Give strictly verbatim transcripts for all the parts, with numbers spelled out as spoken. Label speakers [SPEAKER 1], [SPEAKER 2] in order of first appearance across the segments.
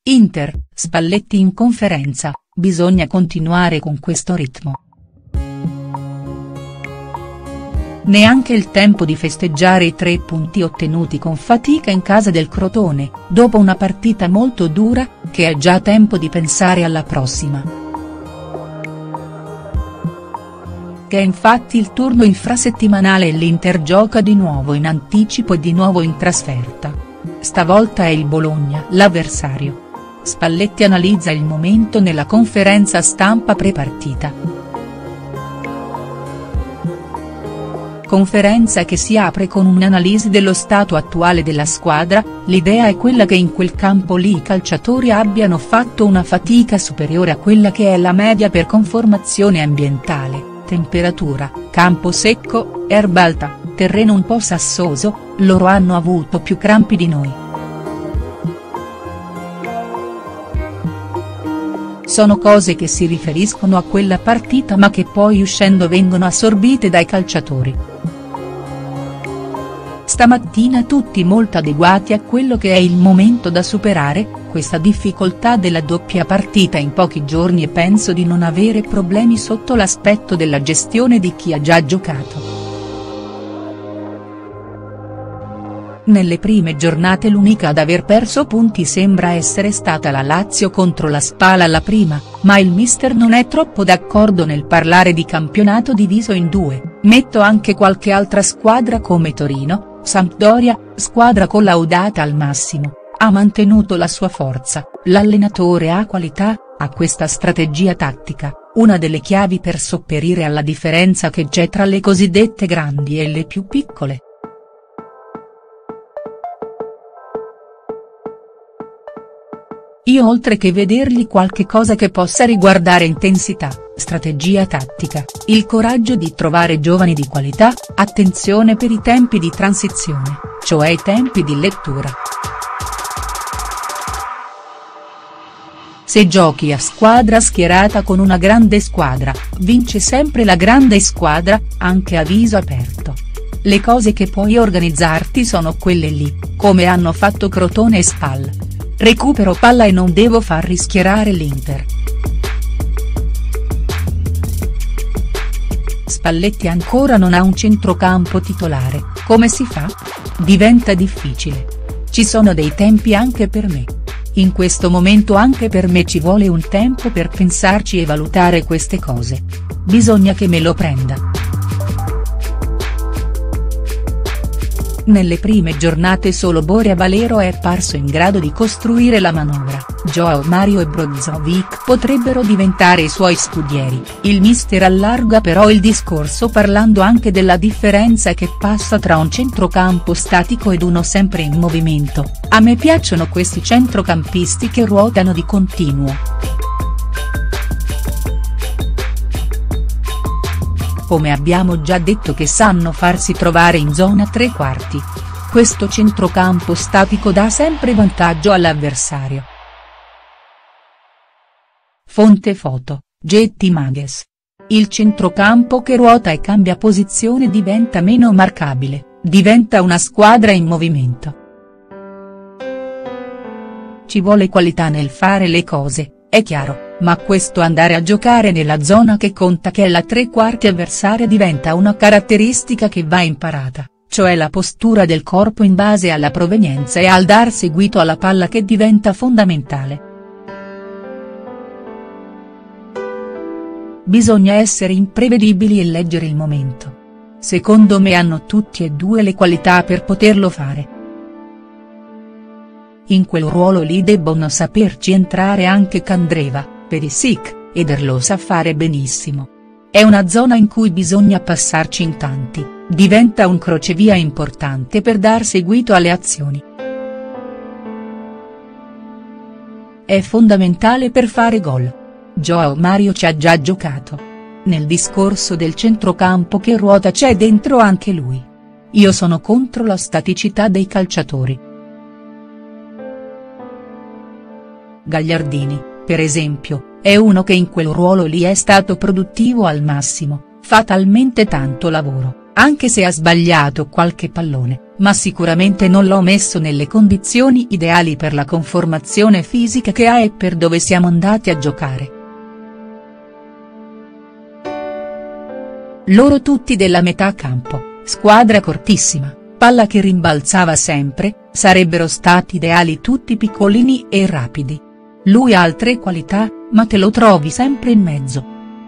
[SPEAKER 1] Inter, Spalletti in conferenza, bisogna continuare con questo ritmo. Neanche il tempo di festeggiare i tre punti ottenuti con fatica in casa del Crotone, dopo una partita molto dura, che è già tempo di pensare alla prossima. Che è infatti il turno infrasettimanale e l'Inter gioca di nuovo in anticipo e di nuovo in trasferta. Stavolta è il Bologna l'avversario. Spalletti analizza il momento nella conferenza stampa pre-partita. Conferenza che si apre con un'analisi dello stato attuale della squadra. L'idea è quella che in quel campo lì i calciatori abbiano fatto una fatica superiore a quella che è la media per conformazione ambientale, temperatura, campo secco, erba alta, terreno un po' sassoso. Loro hanno avuto più crampi di noi. Sono cose che si riferiscono a quella partita ma che poi uscendo vengono assorbite dai calciatori. Stamattina tutti molto adeguati a quello che è il momento da superare, questa difficoltà della doppia partita in pochi giorni, e penso di non avere problemi sotto l'aspetto della gestione di chi ha già giocato. Nelle prime giornate l'unica ad aver perso punti sembra essere stata la Lazio contro la Spal alla prima, ma il mister non è troppo d'accordo nel parlare di campionato diviso in due. Metto anche qualche altra squadra come Torino, Sampdoria, squadra collaudata al massimo, ha mantenuto la sua forza, l'allenatore ha qualità, ha questa strategia tattica, una delle chiavi per sopperire alla differenza che c'è tra le cosiddette grandi e le più piccole. Io oltre che vedergli qualche cosa che possa riguardare intensità, strategia tattica, il coraggio di trovare giovani di qualità, attenzione per i tempi di transizione, cioè i tempi di lettura. Se giochi a squadra schierata con una grande squadra, vince sempre la grande squadra, anche a viso aperto. Le cose che puoi organizzarti sono quelle lì, come hanno fatto Crotone e Spal. Recupero palla e non devo far rischierare l'Inter. Spalletti ancora non ha un centrocampo titolare, come si fa? Diventa difficile. Ci sono dei tempi anche per me. In questo momento anche per me ci vuole un tempo per pensarci e valutare queste cose. Bisogna che me lo prenda. Nelle prime giornate solo Borja Valero è apparso in grado di costruire la manovra, Joao Mario e Brozovic potrebbero diventare i suoi scudieri. Il mister allarga però il discorso parlando anche della differenza che passa tra un centrocampo statico ed uno sempre in movimento. A me piacciono questi centrocampisti che ruotano di continuo. Come abbiamo già detto che sanno farsi trovare in zona tre quarti. Questo centrocampo statico dà sempre vantaggio all'avversario. Fonte foto, Getty Images. Il centrocampo che ruota e cambia posizione diventa meno marcabile, diventa una squadra in movimento. Ci vuole qualità nel fare le cose, è chiaro. Ma questo andare a giocare nella zona che conta, che è la tre quarti avversaria, diventa una caratteristica che va imparata, cioè la postura del corpo in base alla provenienza e al dar seguito alla palla che diventa fondamentale. Bisogna essere imprevedibili e leggere il momento. Secondo me hanno tutti e due le qualità per poterlo fare. In quel ruolo lì debbono saperci entrare anche Candreva, Perisic, Eder lo sa fare benissimo. È una zona in cui bisogna passarci in tanti, diventa un crocevia importante per dar seguito alle azioni. È fondamentale per fare gol. Joao Mario ci ha già giocato. Nel discorso del centrocampo che ruota c'è dentro anche lui. Io sono contro la staticità dei calciatori. Gagliardini, per esempio, è uno che in quel ruolo lì è stato produttivo al massimo, fa talmente tanto lavoro, Anche se ha sbagliato qualche pallone, ma sicuramente non l'ho messo nelle condizioni ideali per la conformazione fisica che ha e per dove siamo andati a giocare. Loro tutti della metà campo, squadra cortissima, palla che rimbalzava sempre, sarebbero stati ideali tutti piccolini e rapidi. Lui ha altre qualità, ma te lo trovi sempre in mezzo.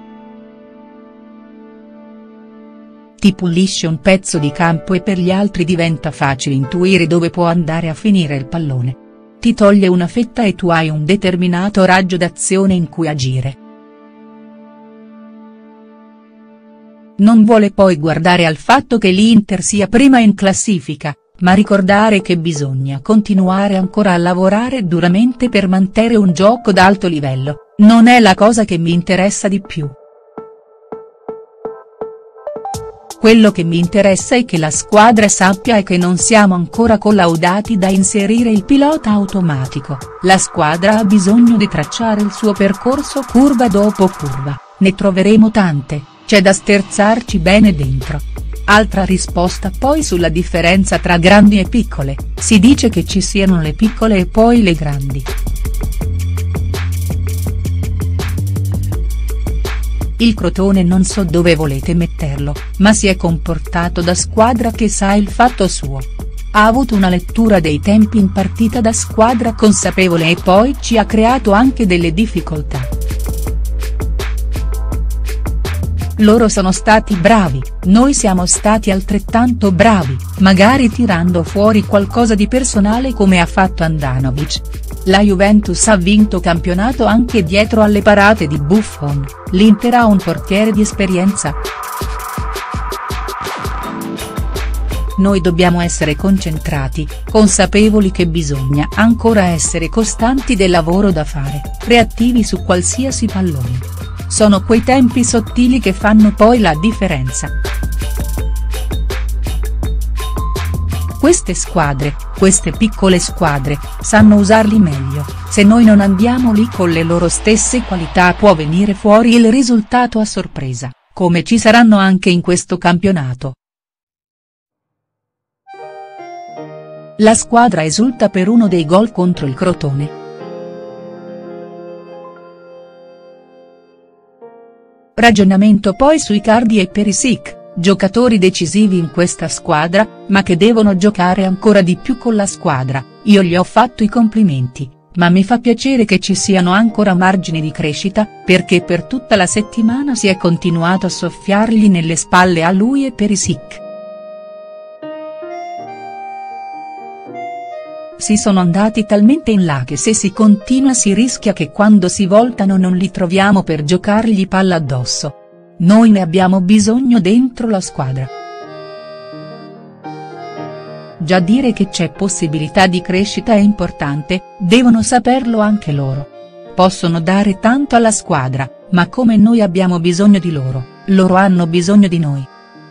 [SPEAKER 1] Ti pulisce un pezzo di campo e per gli altri diventa facile intuire dove può andare a finire il pallone. Ti toglie una fetta e tu hai un determinato raggio d'azione in cui agire. Non vuole poi guardare al fatto che l'Inter sia prima in classifica, ma ricordare che bisogna continuare ancora a lavorare duramente per mantenere un gioco d'alto livello, non è la cosa che mi interessa di più. Quello che mi interessa è che la squadra sappia e che non siamo ancora collaudati da inserire il pilota automatico, la squadra ha bisogno di tracciare il suo percorso curva dopo curva, ne troveremo tante, c'è da sterzarci bene dentro. Altra risposta poi sulla differenza tra grandi e piccole, si dice che ci siano le piccole e poi le grandi. Il Crotone non so dove volete metterlo, ma si è comportato da squadra che sa il fatto suo. Ha avuto una lettura dei tempi in partita da squadra consapevole e poi ci ha creato anche delle difficoltà. Loro sono stati bravi, noi siamo stati altrettanto bravi, magari tirando fuori qualcosa di personale come ha fatto Handanović. La Juventus ha vinto campionato anche dietro alle parate di Buffon, l'Inter ha un portiere di esperienza. Noi dobbiamo essere concentrati, consapevoli che bisogna ancora essere costanti del lavoro da fare, reattivi su qualsiasi pallone. Sono quei tempi sottili che fanno poi la differenza. Queste squadre, queste piccole squadre, sanno usarli meglio, se noi non andiamo lì con le loro stesse qualità può venire fuori il risultato a sorpresa, come ci saranno anche in questo campionato. La squadra esulta per uno dei gol contro il Crotone. Ragionamento poi su Icardi e Perisic, giocatori decisivi in questa squadra, ma che devono giocare ancora di più con la squadra, io gli ho fatto i complimenti, ma mi fa piacere che ci siano ancora margini di crescita, perché per tutta la settimana si è continuato a soffiargli nelle spalle a lui e Perisic. Si sono andati talmente in là che se si continua si rischia che quando si voltano non li troviamo per giocargli palla addosso. Noi ne abbiamo bisogno dentro la squadra. Già dire che c'è possibilità di crescita è importante, devono saperlo anche loro. Possono dare tanto alla squadra, ma come noi abbiamo bisogno di loro, loro hanno bisogno di noi.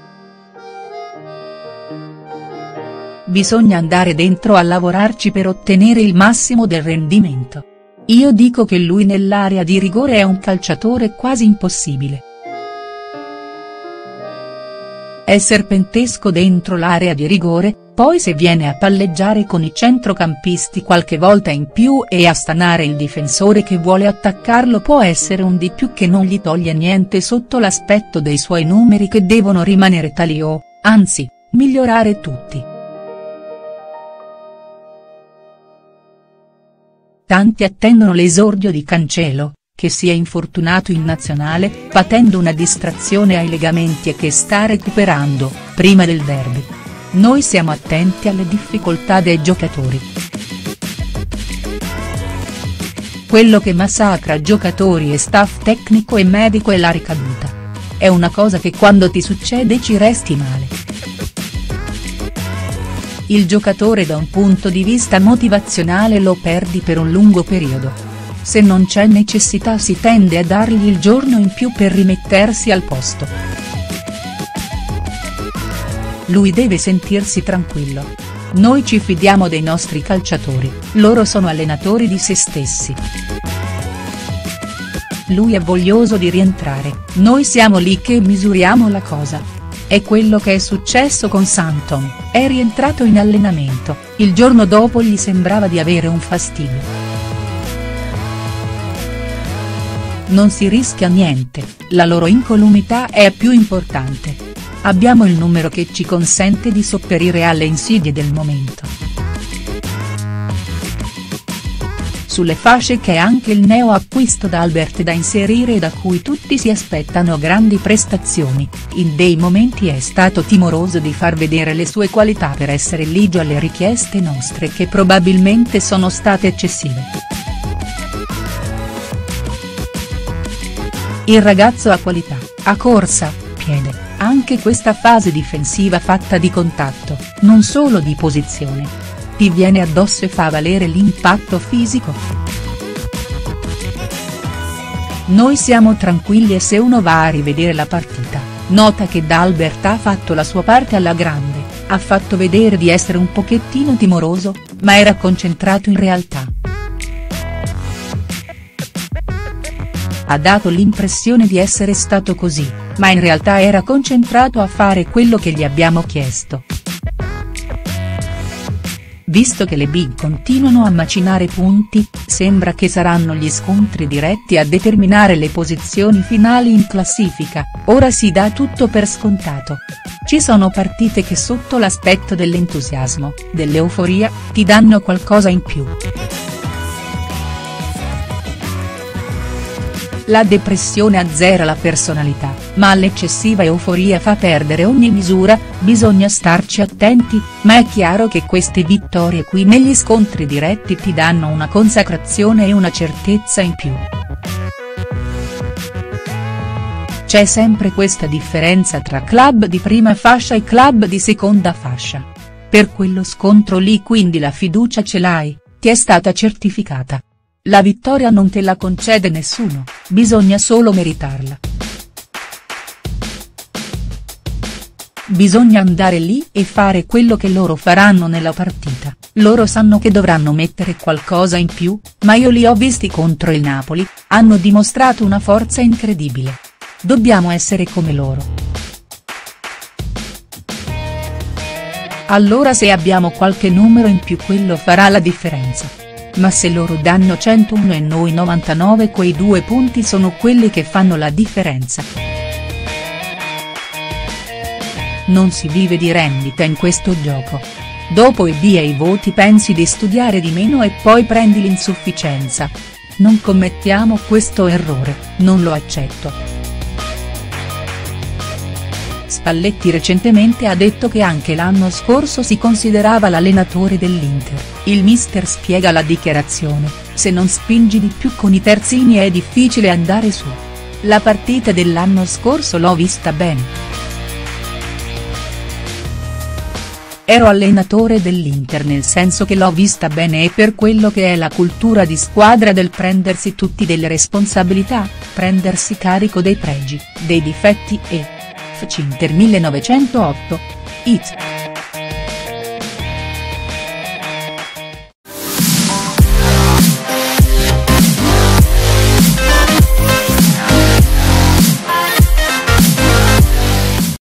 [SPEAKER 1] Bisogna andare dentro a lavorarci per ottenere il massimo del rendimento. Io dico che lui nell'area di rigore è un calciatore quasi impossibile. È serpentesco dentro l'area di rigore, poi se viene a palleggiare con i centrocampisti qualche volta in più e a stanare il difensore che vuole attaccarlo può essere un di più che non gli toglie niente sotto l'aspetto dei suoi numeri che devono rimanere tali o, anzi, migliorare tutti. Tanti attendono l'esordio di Cancelo, che si è infortunato in nazionale, patendo una distrazione ai legamenti e che sta recuperando, prima del derby. Noi siamo attenti alle difficoltà dei giocatori. Quello che massacra giocatori e staff tecnico e medico è la ricaduta. È una cosa che quando ti succede ci resti male. Il giocatore da un punto di vista motivazionale lo perdi per un lungo periodo. Se non c'è necessità si tende a dargli il giorno in più per rimettersi al posto. Lui deve sentirsi tranquillo. Noi ci fidiamo dei nostri calciatori, loro sono allenatori di se stessi. Lui è voglioso di rientrare, noi siamo lì che misuriamo la cosa. È quello che è successo con Santon, è rientrato in allenamento, il giorno dopo gli sembrava di avere un fastidio. Non si rischia niente, la loro incolumità è più importante. Abbiamo il numero che ci consente di sopperire alle insidie del momento. Sulle fasce che è anche il neo acquisto da Albert da inserire e da cui tutti si aspettano grandi prestazioni, in dei momenti è stato timoroso di far vedere le sue qualità per essere ligio alle richieste nostre che probabilmente sono state eccessive. Il ragazzo ha qualità, ha corsa, piede, anche questa fase difensiva fatta di contatto, non solo di posizione. Ti viene addosso e fa valere l'impatto fisico. Noi siamo tranquilli e se uno va a rivedere la partita, nota che D'Albert ha fatto la sua parte alla grande, ha fatto vedere di essere un pochettino timoroso, ma era concentrato in realtà. Ha dato l'impressione di essere stato così, ma in realtà era concentrato a fare quello che gli abbiamo chiesto. Visto che le big continuano a macinare punti, sembra che saranno gli scontri diretti a determinare le posizioni finali in classifica, ora si dà tutto per scontato. Ci sono partite che sotto l'aspetto dell'entusiasmo, dell'euforia, ti danno qualcosa in più. La depressione azzera la personalità, ma l'eccessiva euforia fa perdere ogni misura, bisogna starci attenti, ma è chiaro che queste vittorie qui negli scontri diretti ti danno una consacrazione e una certezza in più. C'è sempre questa differenza tra club di prima fascia e club di seconda fascia. Per quello scontro lì quindi la fiducia ce l'hai, ti è stata certificata. La vittoria non te la concede nessuno, bisogna solo meritarla. Bisogna andare lì e fare quello che loro faranno nella partita, loro sanno che dovranno mettere qualcosa in più, ma io li ho visti contro il Napoli, hanno dimostrato una forza incredibile. Dobbiamo essere come loro. Allora se abbiamo qualche numero in più quello farà la differenza. Ma se loro danno centouno e noi novantanove quei due punti sono quelli che fanno la differenza. Non si vive di rendita in questo gioco. Dopo i B e i voti pensi di studiare di meno e poi prendi l'insufficienza. Non commettiamo questo errore, non lo accetto. Spalletti recentemente ha detto che anche l'anno scorso si considerava l'allenatore dell'Inter, il mister spiega la dichiarazione, se non spingi di più con i terzini è difficile andare su. La partita dell'anno scorso l'ho vista bene. Ero allenatore dell'Inter nel senso che l'ho vista bene e per quello che è la cultura di squadra del prendersi tutti delle responsabilità, prendersi carico dei pregi, dei difetti e. F C Inter millenovecentootto, it.